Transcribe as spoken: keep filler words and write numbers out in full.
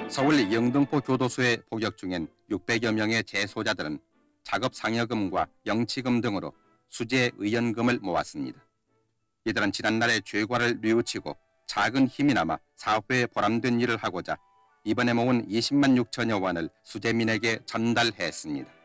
서울 영등포 교도소에 복역 중인 육백여 명의 재소자들은 작업 상여금과 영치금 등으로 수재 의연금을 모았습니다. 이들은 지난날의 죄과를 뉘우치고 작은 힘이 남아 사회에 보람된 일을 하고자 이번에 모은 이십만 육천여 원을 수재민에게 전달했습니다.